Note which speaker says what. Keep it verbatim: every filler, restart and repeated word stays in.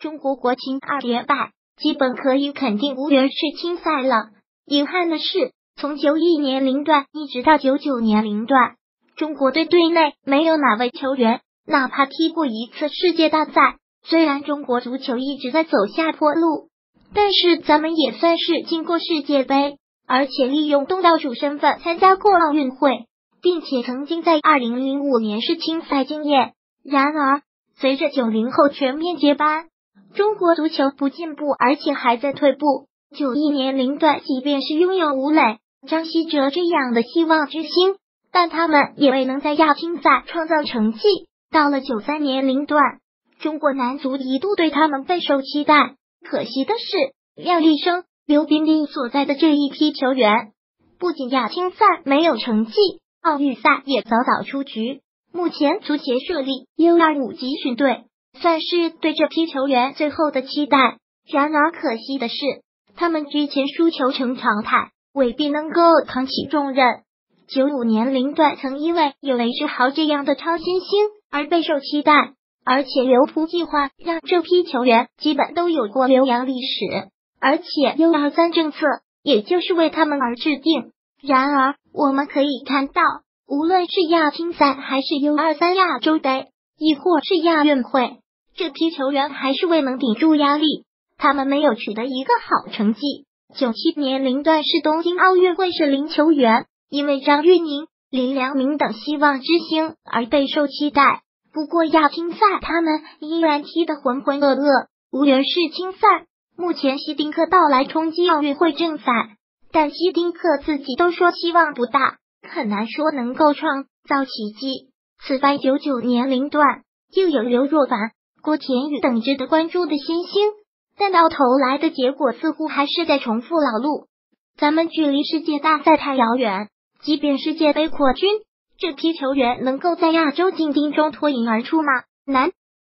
Speaker 1: 中国国青二连败，基本可以肯定无缘世青赛了。遗憾的是，从九一年龄段一直到九九年龄段，中国队队内没有哪位球员哪怕踢过一次世界大赛。虽然中国足球一直在走下坡路，但是咱们也算是进过世界杯，而且利用东道主身份参加过奥运会，并且曾经在二零零五年世青赛经验。然而，随着九零后全面接班，中国足球不进步，而且还在退步。九一年龄段即便是拥有吴磊、张稀哲这样的希望之星，但他们也未能在亚青赛创造成绩。到了九三年龄段，中国男足一度对他们备受期待，可惜的是，廖立生、刘彬彬所在的这一批球员，不仅亚青赛没有成绩，奥运赛也早早出局。目前足协设立 U 二十五 集训队，算是对这批球员最后的期待。然而可惜的是，他们之前输球成常态，未必能够扛起重任。九五年龄段曾因为有雷志豪这样的超新星而备受期待，而且留葡计划让这批球员基本都有过留洋历史，而且 U 二十三 政策也就是为他们而制定。然而我们可以看到，无论是亚青赛还是 U 二十三 亚洲杯，亦或是亚运会，这批球员还是未能顶住压力，他们没有取得一个好成绩。九七年龄段是东京奥运会是零球员，因为张玉宁、林良铭等希望之星而备受期待。不过亚青赛他们依然踢得浑浑噩噩，无缘世青赛。目前希丁克到来冲击奥运会正赛，但希丁克自己都说希望不大，很难说能够创造奇迹。此外，九九年龄段又有刘若凡、郭田雨等值得关注的新星，但到头来的结果似乎还是在重复老路。咱们距离世界大赛太遥远，即便世界杯扩军，这批球员能够在亚洲劲敌中脱颖而出吗？难。